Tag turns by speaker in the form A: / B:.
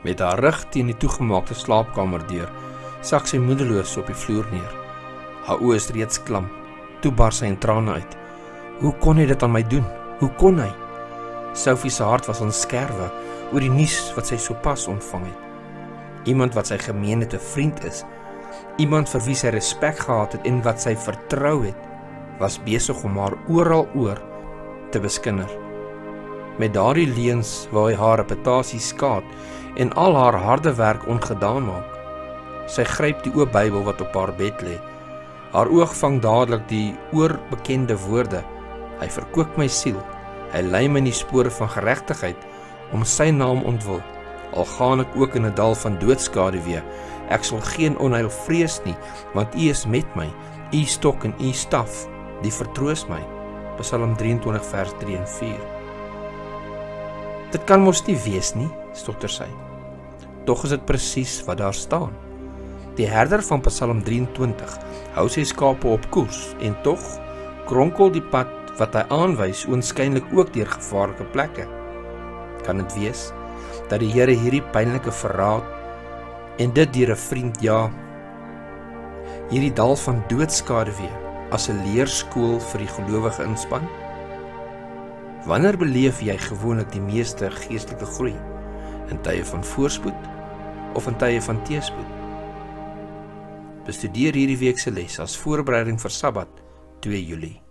A: Met haar rug teen die toegemaakte slaapkamerdeur, sak sy moedeloos op die vloer neer. Haar oë is reeds klam. Toe bars sy in trane uit. Hoe kon hy dit aan my doen? Hoe kon hy? Sophie se hart was aan skerwe oor die nuus wat sy sopas ontvang het. Iemand wat sy gemeente vriend is, iemand vir wie sy respek gehad het en wat sy vertrou het, was besig om haar oral oor te beskinder. Met daardie leuns wou hy haar reputasie skaad en al haar harde werk ongedaan maak. Sy gryp die oop Bybel wat op haar bed lê. Haar oog vang dadelik die oorbekende woorde: Hy verkoop my siel, hy lei my in die spore van geregtigheid, om sy naam ontwil. Al gaan ek ook in 'n dal van doodskaduwee, ek sal geen onheil vrees nie, want U is met my, U stok en U staf, die vertroos my. Psalm 23 vers 3 en 4. Dit kan mos nie wees nie, stotter sy. Tog is dit presies wat daar staan. Die herder van Psalm 23 hou sy skape op koers en tog kronkel die pad wat hy aanwys oënskynlik ook deur gevaarlike plekke. Kan dit wees dat die Here hierdie pynlike verraad en dit deur 'n vriend, ja, hierdie dal van doodskaduwee as 'n leerskool vir die gelowige inspan? Wanneer beleef jy gewoonlik die meeste geestelike groei? In tye van voorspoed of in tye van teëspoed? Bestudeer hierdie week se les as voorbereiding vir Sabbat 2 Julie.